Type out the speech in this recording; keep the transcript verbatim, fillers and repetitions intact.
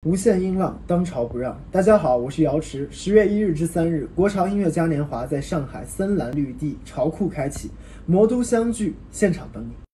无限音浪，当朝不让。大家好，我是瑶池。十月一日至三日，国潮音乐嘉年华在上海森蓝绿地潮库开启，魔都相聚，现场等你。